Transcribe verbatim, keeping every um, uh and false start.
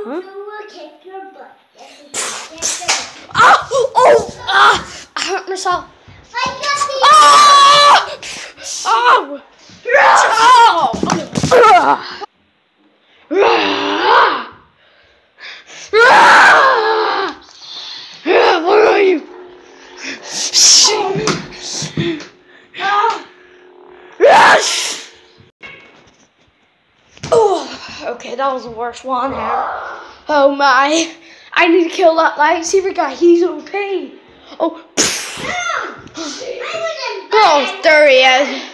Huh? will kick your butt. Oh! Oh! Ah! I hurt myself. I got the. Oh! Oh! Where are you? Oh, okay, that was the worst one ever. Oh my. I need to kill that lightsaber guy. He's O P. Oh. Oh, there he is.